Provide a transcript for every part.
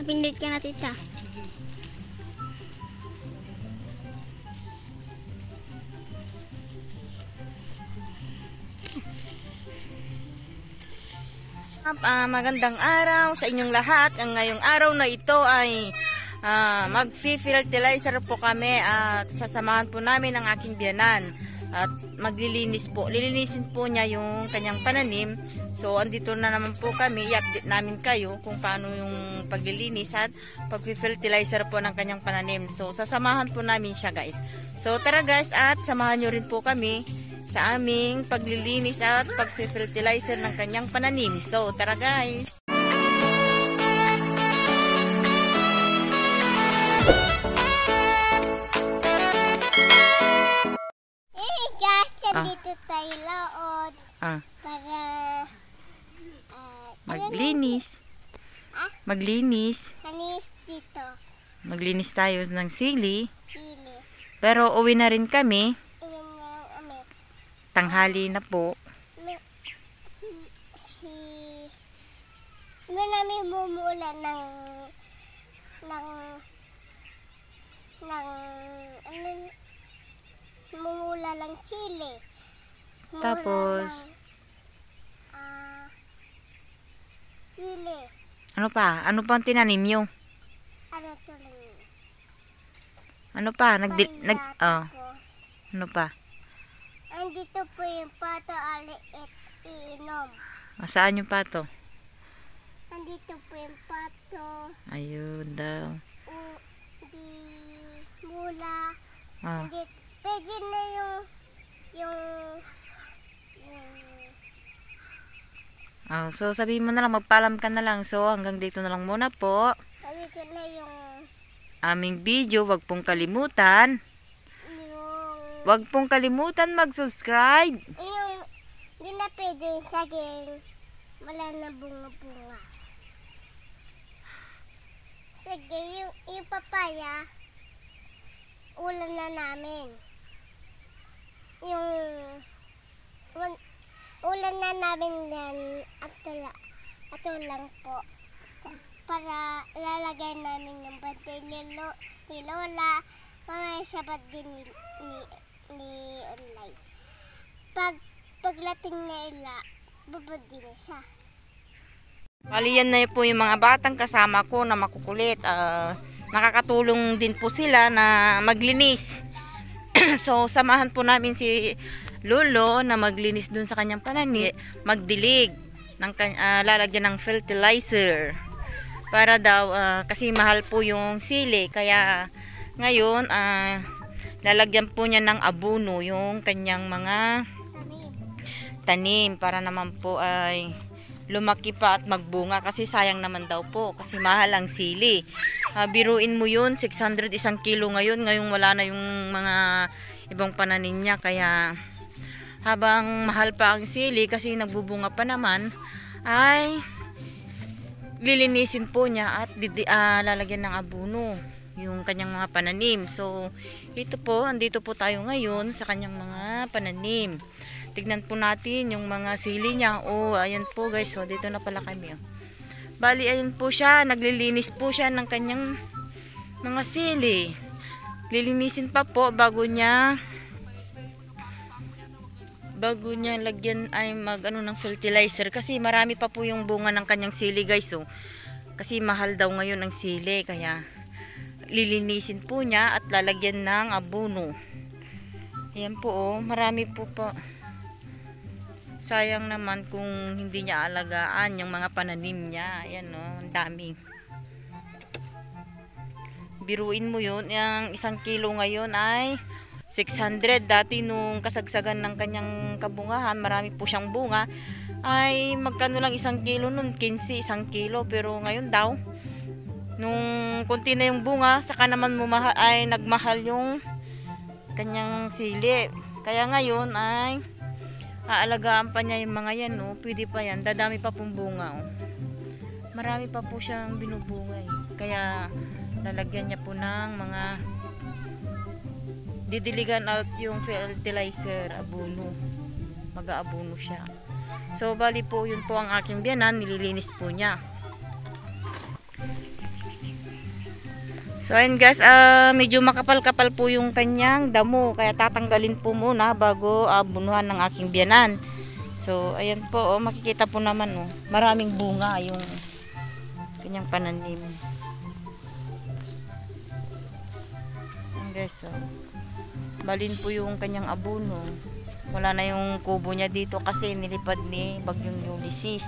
Napindot ka na, tita. Magandang araw sa inyong lahat. Ang ngayong araw na ito ay mag-fertilizer po kami at sasamahan po namin ang aking biyanan at maglilinis po. Lilinisin po niya yung kanyang pananim. So andito na naman po kami, i-update namin kayo kung paano yung paglilinis at pag-fertilizer po ng kanyang pananim. So sasamahan po namin siya, guys. So tara guys, at samahan nyo rin po kami sa aming paglilinis at pag-fertilizer ng kanyang pananim. So tara guys. Dito tayo laod para maglinis. Maglinis. Maglinis dito. Maglinis tayo ng sili. Pero uwi na rin kami. Tanghali na po. May namin mumula ng mumula lang sili. Tapos sili. Ano pa? Ano pa ang tinanim nyo? Ano to lang? Ano pa? Ano pa? Andito po yung pato aliit iinom. Saan yung pato? Andito po yung pato. Ayun daw. Di mula. Andito. Pwede na so sabihin mo na lang, magpaalam ka na lang. So hanggang dito na lang muna po. Dito na yung aming video. Wag pong kalimutan. Wag pong kalimutan mag-subscribe. Hindi na pwede yung saging. Wala na bunga-bunga. Sige, yung papaya, ulam na namin. Yung ulan na namin yan ato lang po para lalagay namin yung bantay ni Lola, mga sabat din ni Ulay. Paglating na ila, bubod din siya. Bali yan na po yung mga batang kasama ko na makukulit. Nakakatulong din po sila na maglinis. So samahan po namin si Lolo na maglinis dun sa kanyang pananim, magdilig ng lalagyan ng fertilizer para daw kasi mahal po yung sili, kaya ngayon lalagyan po niya ng abono yung kanyang mga tanim para naman po ay lumaki pa at magbunga, kasi sayang naman daw po kasi mahal ang sili. Biruin mo yun, 600 isang kilo ngayon wala na yung mga ibang pananim niya, kaya habang mahal pa ang sili kasi nagbubunga pa naman, ay lilinisin po niya at lalagyan ng abono yung kanyang mga pananim. So ito po, andito po tayo ngayon sa kanyang mga pananim. Tignan po natin yung mga sili niya. Ayan po guys. Dito na pala kami. Bali, ayun po siya. Naglilinis po siya ng kanyang mga sili. Lilinisin pa po bago niya lagyan ay ng fertilizer. Kasi marami pa po yung bunga ng kanyang sili guys. Kasi mahal daw ngayon ang sili. Kaya lilinisin po niya at lalagyan ng abono. Ayan po marami po pa. Sayang naman kung hindi niya alagaan yung mga pananim niya. Ayan ang dami. Biruin mo yun, yung isang kilo ngayon ay 600. Dati nung kasagsagan ng kanyang kabungahan, marami po siyang bunga, ay magkano lang isang kilo nun, 15 isang kilo. Pero ngayon daw, nung konti na yung bunga, saka naman ay nagmahal yung kanyang sili. Kaya ngayon ay aalagaan pa niya yung mga yan, pwede pa yan, dadami pa pong bunga, marami pa po siyang binubunga, kaya lalagyan niya po ng mga didiligan at yung fertilizer, abono, mag-aabono siya. So bali po, yun po ang aking biyanan, nililinis po niya. So ayun guys, medyo makapal-kapal po yung kanyang damo. Kaya tatanggalin po muna bago bunuhan ng aking biyanan. So ayan po, makikita po naman maraming bunga yung kanyang pananim. Ayan guys, balin po yung kanyang abono. Wala na yung kubo niya dito kasi nilipad ni Bagyong Ulysses.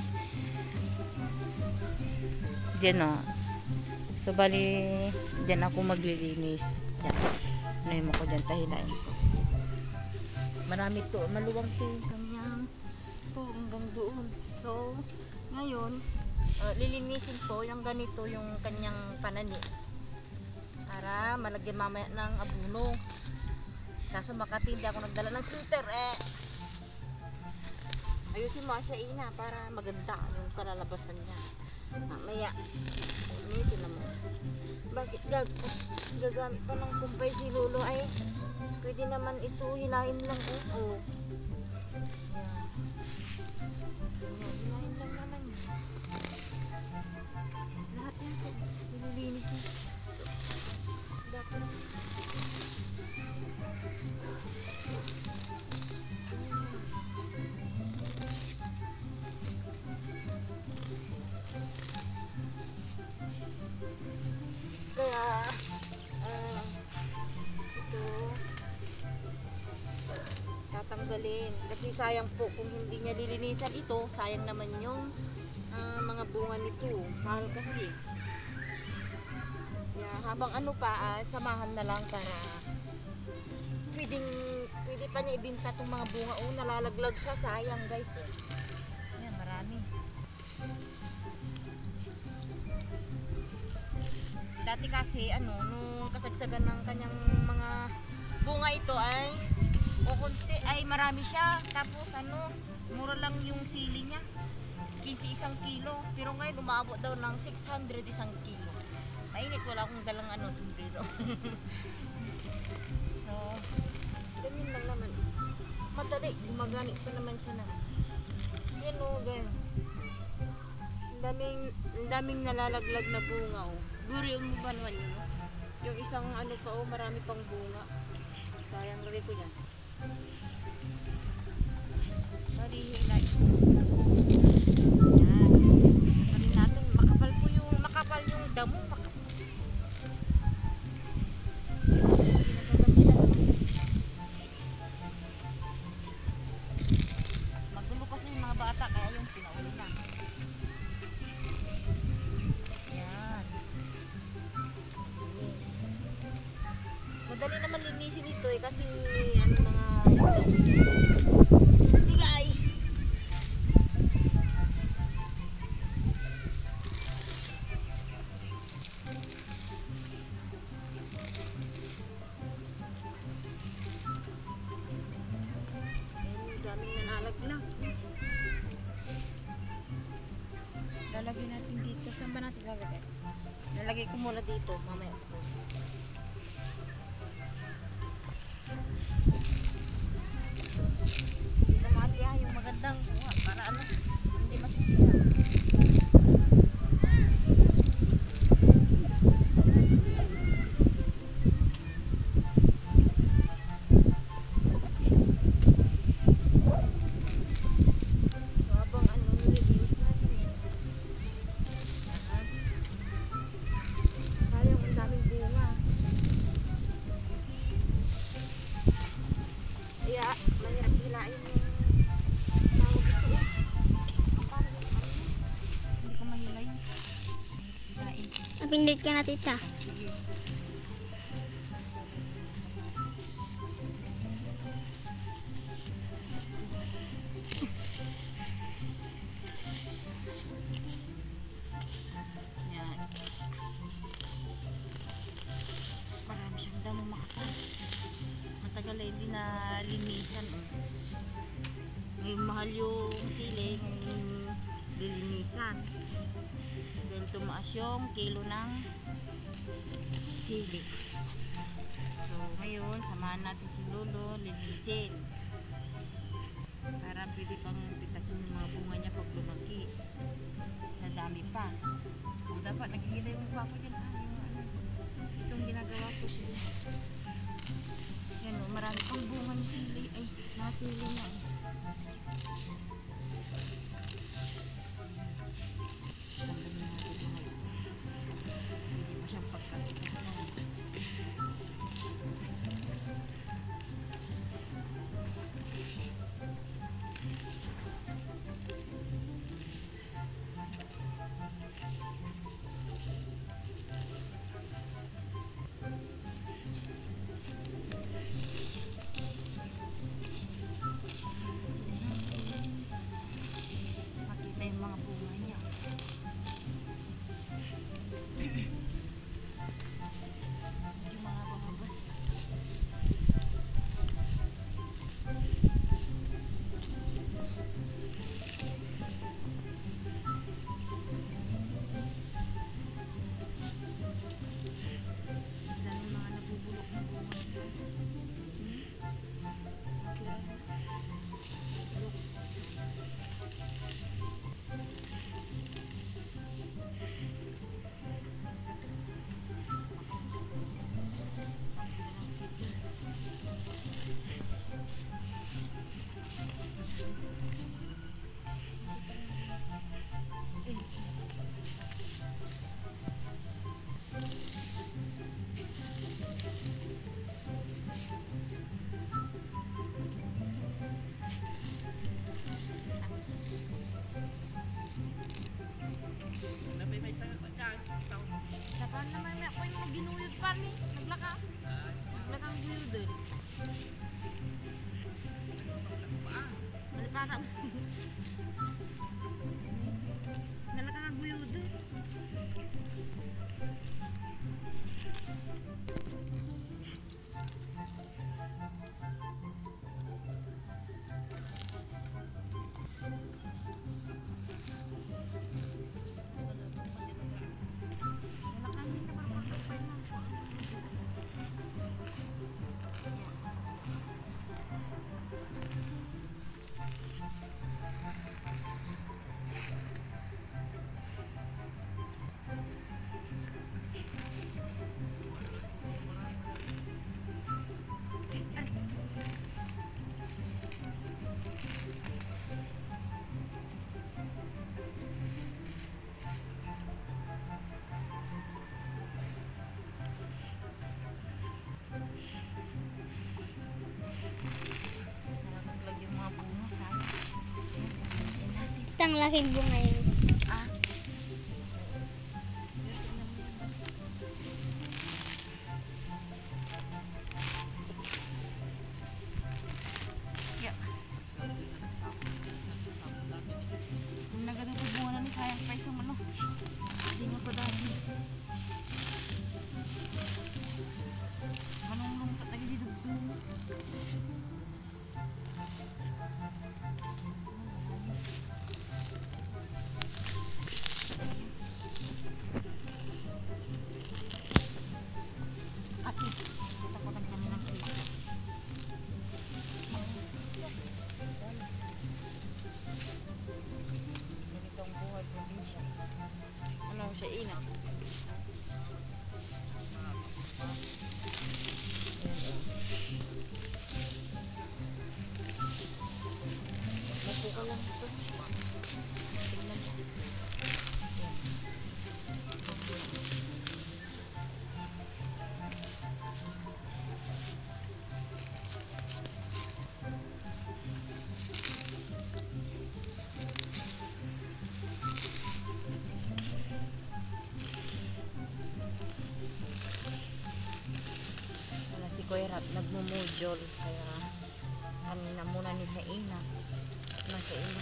Diyan So bali, diyan ako maglilinis. Yan. Ano mo ko dyan, tahilain ko. Marami to, maluwang to yung kanyang po hanggang doon. So, ngayon, lilinisin ko yung ganito yung kanyang panani. Para malagyan mamaya ng abono. Kaso makatindi ako nagdala ng sweater ayusin mo siya ina para maganda yung kalalabasan niya. Mamaya, ito naman. Bakit gagamit pa ng kumpay si Lolo ay pwede naman ito hilahin lang Yan. Hilahin lang naman yun. Lahat yan po. Nililinis niya. Dapat kaya ito tatanggalin kasi sayang po kung hindi niya lilinisan ito, sayang naman yung mga bunga nito, mahal kasi kaya habang samahan na lang para pwede pa niya ibinta itong mga bunga nalalaglag siya, sayang guys yan, marami. Dati kasi nung kasagsagan ng kanyang mga bunga ito ay konti ay marami siya. Tapos mura lang yung sili niya. 15 isang kilo. Pero ngayon umabot daw ng 600 isang kilo. Mainit, wala akong dalang sombrero. So, ganyan lang naman. Madali, gumagamit pa naman siya na. Yan ganyan. Ang daming nalalaglag na bunga Guri mo ba naman yun? Yung isang marami pang bunga. Sayang lagi ko yan. Sorry, hilain. Yan. Sabi natin, makapal yung damo. Magulo kasi yung mga bata, kaya yung pinauli na. Madali naman linisin ito kasi mga tigay. Daming nanalaglag. Lalagay natin dito. Saan ba natin lalagay? Lalagay ko muna dito. Mamaya po. Yung magandang kuha para hindi masisira. So habang nililinis natin sayang ang daming bunga. Kaya mahirap hilain yung Napindot ka na, tita. Yan. Marami siyang damo makapal. Matagal hindi na linisan. Ngayon mahal yung sili kung lilinisan. Dahil tumaas yung kilo ng sili. So ngayon samahan natin si Lolo lilinisin para pwede pang pitasin yung mga bunga niya pag lumaki. Nadami pa. O dapat nakikita yung mukha ko dyan. Ito Saka naman ako yung mga ginuyod pa ni. Naglaka. Naglaka ang guyod eh. Malipata mo. Naglaka ang guyod eh. Ang laking bunga yun. Ah. Yeah. Kung naganito bunga na ni sayang pa isang ano. Hindi nga pa dati. Manunglong ka lagi dito. Ano siya ina? Mapo ka lang ito. Tingnan mo. Kuya Rap nagmumujol kaya kanina muna ni sa ina nasa ina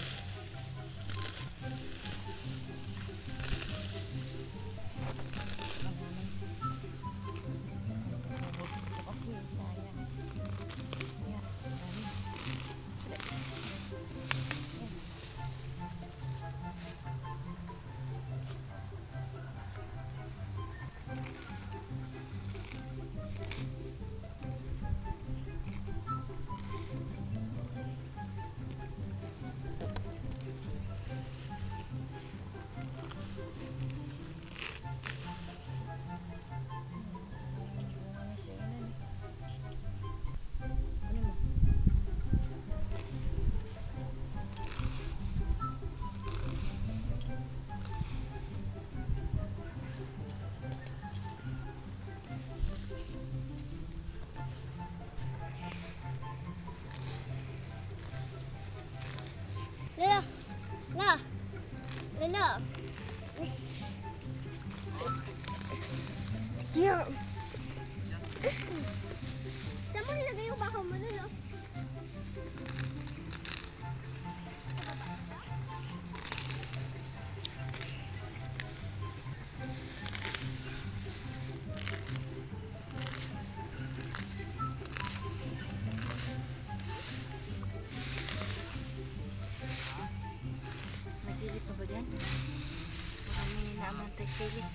Lolo. Diyan. Saan mo nilagay yung baka mo, Lolo? may silip pa ba dyan? Marami naamantay silip.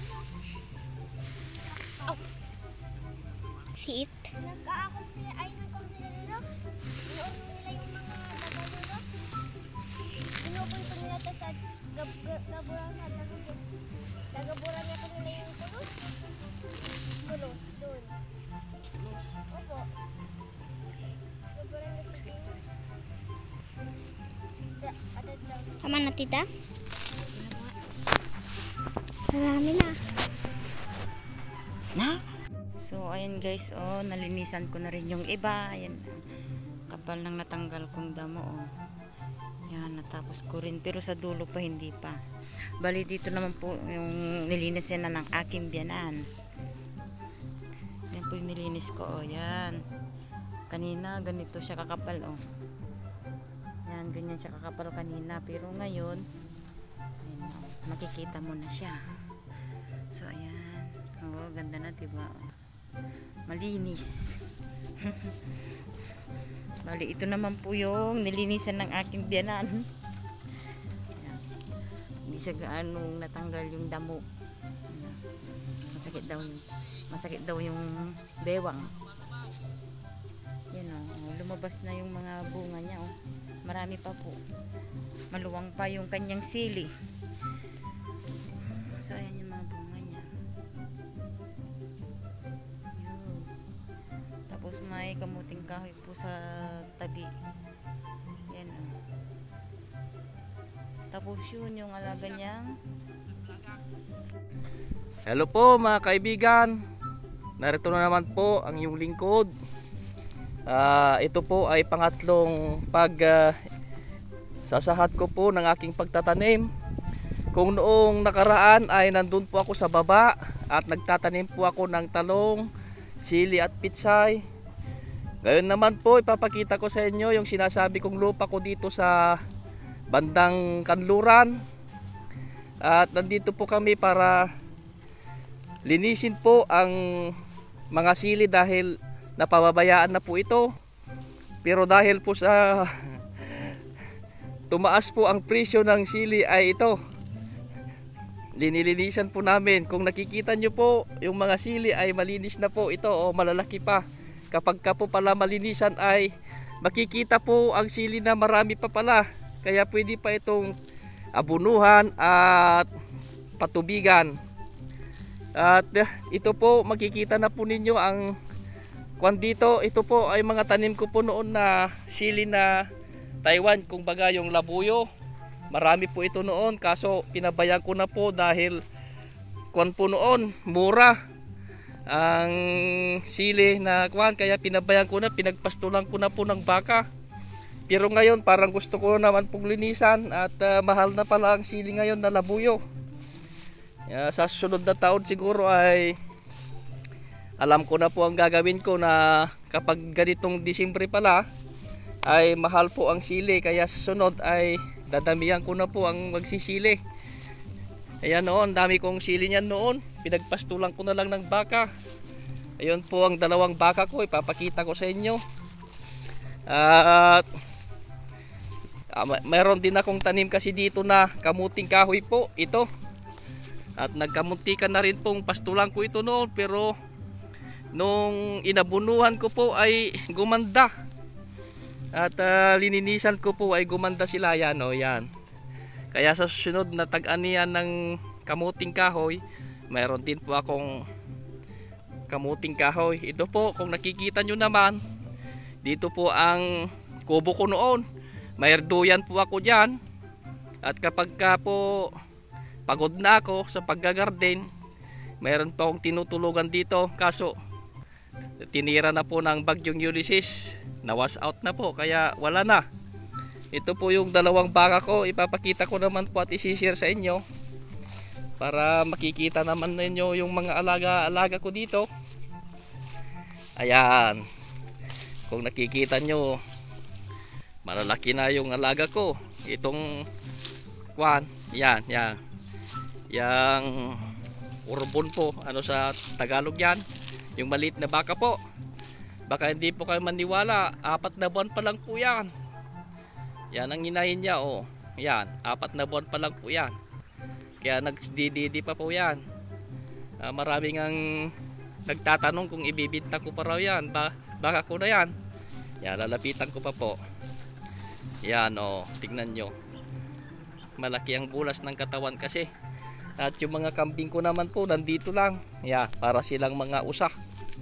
Oh. Sit. Nag-aakot sila, ay nag-aakot sila, Lolo. Inuuno nila yung mga daga, Lolo. Pinupunto nila ito sa gaburang sa daga. Nagaburan nila nila yung tulos. Tulos, doon. Opo. Gaburan na sa tingin. Tama na, tita? Marami na. Na? So, ayan guys, oh, nalinisan ko na rin yung iba. Ayan, kapal nang natanggal kong damo, oh. Yan, natapos ko rin, pero sa dulo pa hindi pa. Bali dito naman po yung nilinis yan na ng aking biyanan. Yan po yung nilinis ko, oh, yan. Kanina ganito siya kakapal, oh. Yan, ganyan siya kakapal kanina, pero ngayon ayun, oh, makikita mo na siya. So ayan, oh, ganda na, diba? Malinis. Bali ito naman po yung nilinisan ng aking biyanan. Ayan. Hindi siya gaano natanggal yung damo. Ayan. Masakit daw yung bewang. Yan, oh, lumabas na yung mga bunga niya, oh. Marami pa po. Maluwang pa yung kanyang sili. So ayan yung mga bunga niya. Yun. Tapos may kamuting kahoy po sa tabi. Yan, oh. Tapos yun yung alaga niyang. Hello po mga kaibigan. Narito na naman po ang iyong lingkod. Ito po ay pangatlong sasahat ko po ng aking pagtatanim. Kung noong nakaraan ay nandun po ako sa baba at nagtatanim po ako ng talong, sili at pitsay. Ngayon naman po ipapakita ko sa inyo yung sinasabi kong lupa ko dito sa bandang Kanluran. At nandito po kami para linisin po ang mga sili dahil napababayaan na po ito. Pero dahil po sa tumaas po ang presyo ng sili ay ito, linilinisan po namin. Kung nakikita nyo po yung mga sili ay malinis na po ito o malalaki pa. Kapag ka po pala malinisan ay makikita po ang sili na marami pa pala. Kaya pwede pa itong abunuhan at patubigan. At ito po makikita na po ninyo ang kwan dito. Ito po ay mga tanim ko po noon na sili na Taiwan, kung baga yung labuyo. Marami po ito noon, kaso pinabayaan ko na po dahil kwan po noon, mura ang sili na kwan, kaya pinabayaan ko na, pinagpastulan ko na po ng baka. Pero ngayon parang gusto ko naman pong linisan at mahal na pala ang sili ngayon na labuyo. Sa susunod na taon siguro ay alam ko na po ang gagawin ko, na kapag ganitong Disyembre pala ay mahal po ang sili, kaya sunod ay dadamihan ko na po ang magsisili. Ayan noon, dami kong sili niyan noon, pinagpastulan ko na lang ng baka. Ayun po ang dalawang baka ko, ipapakita ko sa inyo. At mayroon din akong tanim kasi dito na kamuting kahoy po ito. At nagkamuntikan na rin pong pastulan ko ito noon, pero nung inabunuhan ko po ay gumanda. At lininisan ko po ay gumanda sila, yan o, yan. Kaya sa susunod na tag-anian ng kamuting kahoy, mayroon din po akong kamuting kahoy. Ito po, kung nakikita nyo naman, dito po ang kubo ko noon. May duyan po ako dyan. At kapag ka po pagod na ako sa paggagarden, mayroon pa akong tinutulugan dito, kaso tinira na po ng bagyong Ulysses, nawas out na po, kaya wala na. Ito po yung dalawang baka ko, ipapakita ko naman po at isishare sa inyo para makikita naman ninyo yung mga alaga ko dito. Ayan, kung nakikita nyo, malalaki na yung alaga ko. Itong kwan, yan yang urbon po, ano sa Tagalog yan, yung maliit na baka po. Baka hindi po kayo maniwala, 4 na buwan pa lang po yan. Yan ang inahin niya, oh. Yan, 4 na buwan pa lang po yan. Kaya nagdididi pa po yan. Maraming ang nagtatanong kung ibibinta ko pa raw yan, baka ko na yan. Yan, lalapitan ko pa po. Yan, oh, tingnan nyo. Malaki ang bulas ng katawan kasi. At yung mga kambing ko naman po nandito lang. Yeah, para silang mga usa.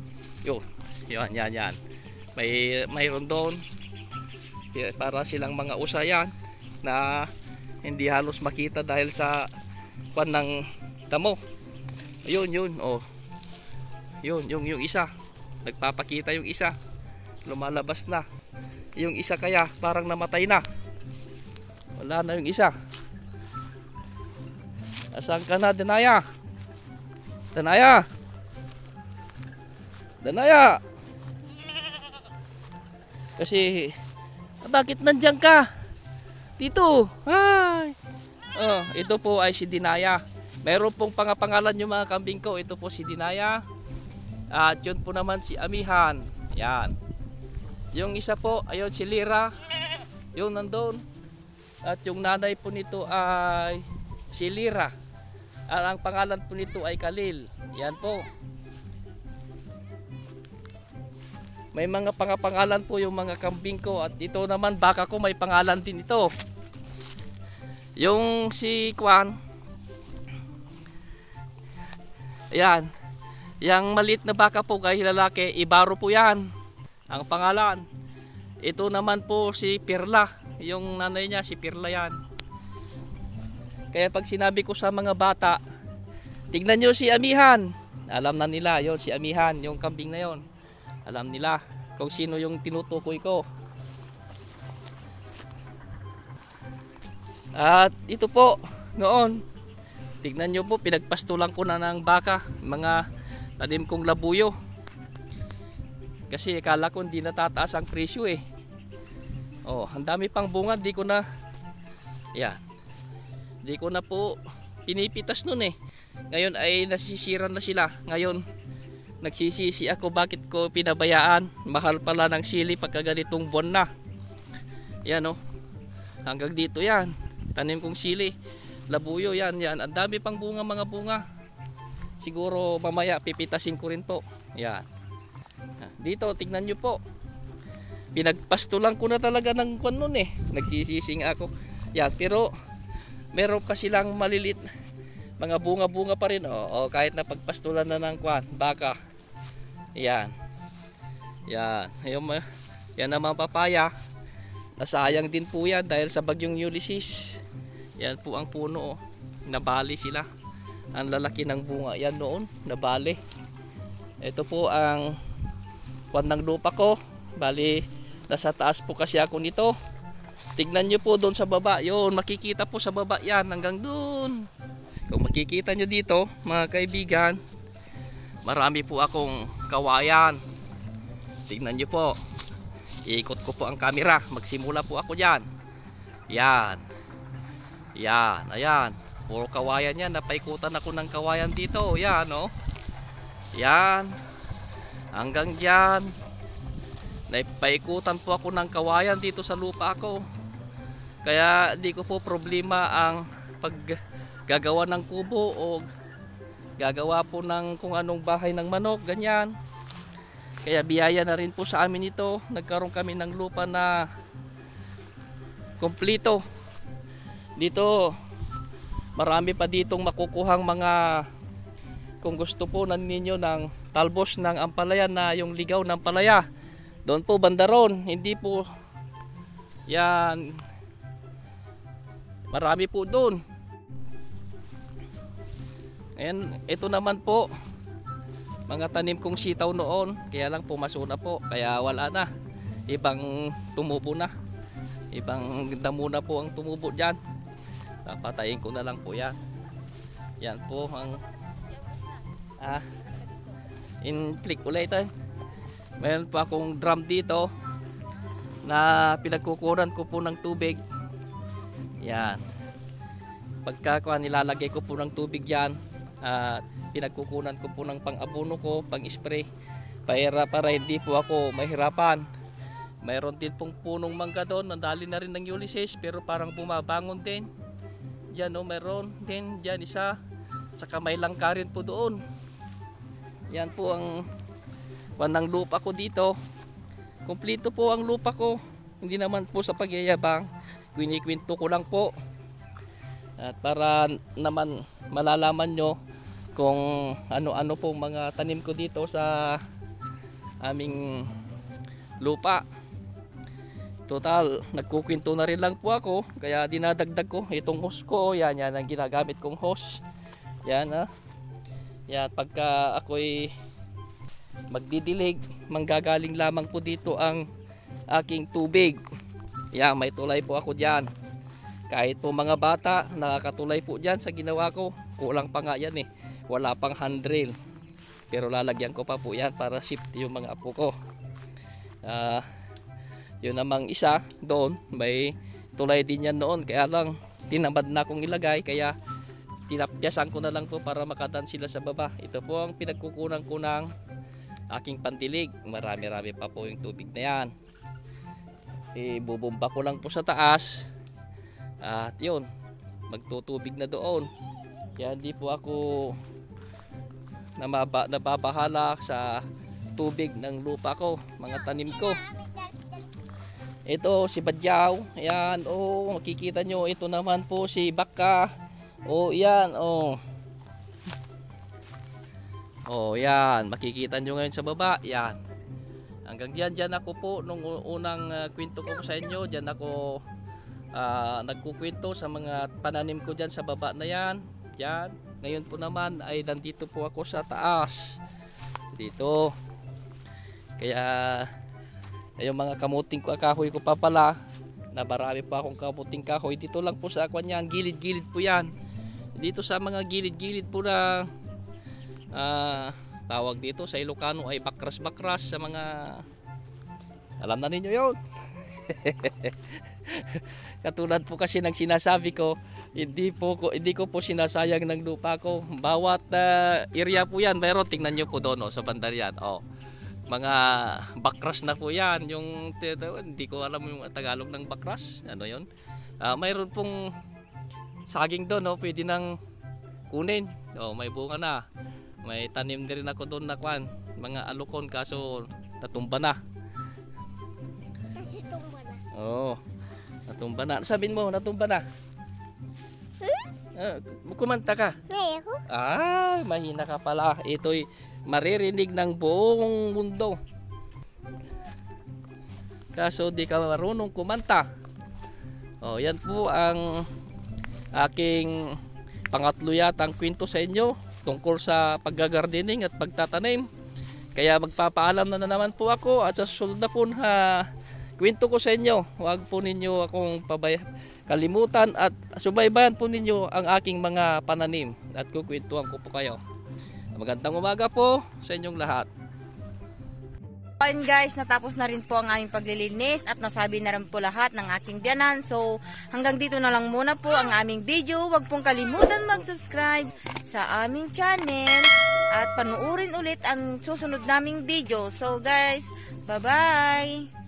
Yan. Mayroon doon. Yeah, para silang mga usa yan na hindi halos makita dahil sa kwan ng damo. Ayun, oh. Yung isa. Nagpapakita yung isa. Lumalabas na. Yung isa kaya parang namatay na. Wala na yung isa. Asan ka na, Danaya? Danaya! Danaya! Kasi, bakit nandiyan ka? Dito! Ay! Oh, ito po ay si Dinaya. Meron pong pangapangalan yung mga kambing ko. Ito po si Dinaya. At yun po naman si Amihan. Yan. Yung isa po, ayun si Lira. Yung nandun. At yung nanay po nito ay si Lira. At ang pangalan po nito ay Khalil. Yan po. May mga pangapangalan po yung mga kambing ko. At ito naman baka ko may pangalan din ito. Yung si Kwan. Ayan. Yang maliit na baka po kay lalaki, Ibaro po yan. Ang pangalan. Ito naman po si Pirla. Yung nanay niya si Pirla yan. Kaya pag sinabi ko sa mga bata, tignan nyo si Amihan. Alam na nila, yon si Amihan, yung kambing na yon. Alam nila kung sino yung tinutukoy ko. At ito po, noon, tignan nyo po, pinagpastulan ko na ng baka, mga tanim kong labuyo. Kasi akala ko hindi natataas ang presyo eh. Oh, ang dami pang bunga, di ko na, yan. Di ko na po pinipitas nun eh. Ngayon ay nasisiran na sila. Ngayon nagsisisi ako bakit ko pinabayaan. Mahal pala ng sili pagka ganitong buwan na. Yan o. Hanggang dito yan. Tanim kong sili. Labuyo yan. Yan. Ang dami pang bunga, mga bunga. Siguro mamaya pipitasin ko rin po. Yan. Dito tignan nyo po. Pinagpastulan ko na talaga ng buwan nun eh. Nagsisising ako. Yan. Pero meron pa silang malilit mga bunga-bunga pa rin o kahit na pagpastulan na ng kwan, baka. Yan. Yan. Yan naman papaya. Nasayang din po yan dahil sa bagyong Ulysses. Yan po ang puno. Nabali sila. Ang lalaki ng bunga. Yan noon. Nabali. Ito po ang kwan ng lupa ko. Bali, nasa taas po kasi ako nito. Tignan nyo po doon sa baba. Yun, makikita po sa baba yan hanggang doon. Kung makikita nyo dito, mga kaibigan, marami po akong kawayan. Tignan nyo po. Iikot ko po ang camera. Magsimula po ako dyan. Yan. Yan. Ayan. Puro kawayan yan. Napaikutan ako ng kawayan dito. Yan, oh. Yan. Hanggang dyan. Napaikutan po ako ng kawayan dito sa lupa ako. Kaya di ko po problema ang paggagawa ng kubo o gagawa po ng kung anong bahay ng manok, ganyan. Kaya biyaya na rin po sa amin ito. Nagkaroon kami ng lupa na kompleto. Dito marami pa ditong makukuhang mga, kung gusto po ninyo ng talbos ng ampalaya na yung ligaw ng palaya. Doon po bandaron, hindi po yan. Marami po doon. Ayan, ito naman po mga tanim kong sitaw noon, kaya lang pumaso na po, kaya wala na. Ibang tumubo na. Ibang damo na po ang tumubo diyan. Papatayin ko na lang po 'yan. Yan po ang in-click ulit eh. Mayroon pa akong drum dito na pinagkukuran ko po ng tubig. Yan. Pagka nilalagay ko po ng tubig yan, pinagkukunan ko po ng pang-abono ko, pang-spray. Para hindi po ako mahirapan. Mayroon din pong punong mangga doon, nandali na rin ng Ulysses pero parang bumabangon din. Diyan o, meron din diyan isa. Saka may langka rin po doon. Yan po ang ng lupa ko dito. Kompleto po ang lupa ko. Hindi naman po sa pagyayabang. Kwento ko lang po. At para naman malalaman nyo kung ano-ano po mga tanim ko dito sa aming lupa. Total, nagkukwento na rin lang po ako. Kaya dinadagdag ko itong hose ko. Yan ang ginagamit kong hose. Yan Yan, pagka ako'y magdidilig, manggagaling lamang po dito ang aking tubig. Yan, may tulay po ako dyan. Kahit po mga bata, nakakatulay po dyan sa ginawa ko. Kulang pa nga yan eh. Wala pang handrail. Pero lalagyan ko pa po yan para safety yung mga apo ko. Yun namang isa doon, may tulay din yan noon. Kaya lang, tinamad na akong ilagay. Kaya tinapyasan ko na lang po para makatan sila sa baba. Ito po ang pinagkukunan ko ng aking pandilig. Marami-rami pa po yung tubig na yan. Ibubumba ko lang po sa taas. At yun, magtutubig na doon. Kaya hindi po ako nababahala sa tubig ng lupa ko, mga tanim ko. Ito si Badyaw, ayan, makikita nyo. Ito naman po si Baka. Yan, yan, makikita nyo ngayon sa baba. Yan, hanggang dyan ako po nung unang kwento ko sa inyo. Dyan ako nagkukwento sa mga pananim ko dyan sa baba na yan. Yan, ngayon po naman ay nandito po ako sa taas dito. Kaya yung mga kamuting kahoy ko pa pala, na marami pa akong kamuting kahoy dito lang po sa akwan yan, gilid-gilid po yan. Dito sa mga gilid-gilid po na tawag dito sa Ilocano ay bakras-bakras, sa mga alam na ninyo yun. Katulad po kasi ng sinasabi ko, hindi ko po sinasayang ng lupa ko. Bawat area po yan mayroon. Tingnan nyo po doon sa banda yan. Mga bakras na po yan. Yung hindi ko alam yung Tagalog ng bakras. Ano yun? Mayroon pong saging doon. Pwede nang kunin. May bunga na. May tanim din ako doon na kwan, mga alukon, kaso natumba na. Kasi tumba na. Natumba na. Sabihin mo, natumba na. Kumanta ka. Ngayon ko? Mahina ka pala. Ito'y maririnig ng buong mundo. Kaso di ka marunong kumanta. Yan po ang aking pangatlo yatang kwento sa inyo tungkol sa paggagardening at pagtatanim. Kaya magpapaalam na naman po ako, at sa susunod na po kwento ko sa inyo, huwag po ninyo akong kalimutan at subaybayan po ninyo ang aking mga pananim at kukwentuhan ko po kayo. Magandang umaga po sa inyong lahat. Ayun guys, natapos na rin po ang aming paglilinis at nasabi na rin po lahat ng aking biyanan. So hanggang dito na lang muna po ang aming video. Huwag pong kalimutan mag-subscribe sa aming channel at panuorin ulit ang susunod naming video. So guys, bye-bye!